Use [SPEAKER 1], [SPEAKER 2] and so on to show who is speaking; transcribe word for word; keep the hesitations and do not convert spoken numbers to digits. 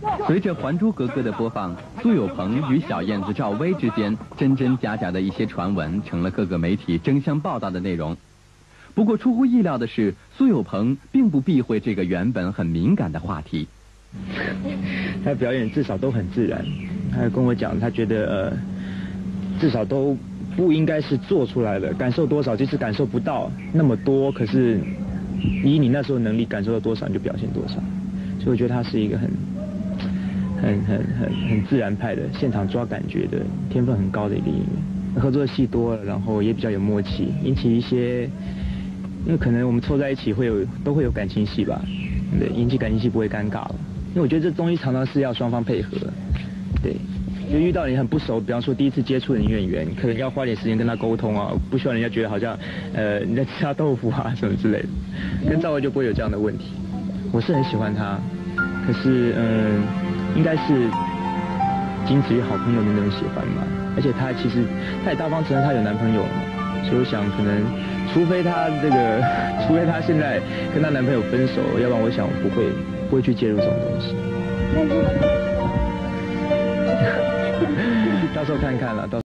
[SPEAKER 1] 随着《还珠格格》的播放，苏有朋与小燕子赵薇之间真真假假的一些传闻，成了各个媒体争相报道的内容。不过出乎意料的是，苏有朋并不避讳这个原本很敏感的话题。
[SPEAKER 2] 他表演至少都很自然，他跟我讲，他觉得呃，至少都不应该是做出来的，感受多少即使感受不到那么多，可是以你那时候能力感受到多少，你就表现多少。所以我觉得他是一个很、很、很、很、很自然派的，现场抓感觉的，天分很高的一个演员。合作的戏多了，然后也比较有默契，引起一些，因为可能我们凑在一起会有都会有感情戏吧，对，引起感情戏不会尴尬了。因为我觉得这东西常常是要双方配合，对，就遇到你很不熟，比方说第一次接触的女演员，可能要花点时间跟她沟通啊，不希望人家觉得好像，呃，你在吃她豆腐啊什么之类的。跟赵薇就不会有这样的问题。我是很喜欢她，可是嗯、呃，应该是仅止于好朋友的那种喜欢吧。而且她其实她也大方承认她有男朋友了嘛，所以我想可能，除非她这个，除非她现在跟她男朋友分手，要不然我想我不会。不会去介入这种东西。到时候看看了。到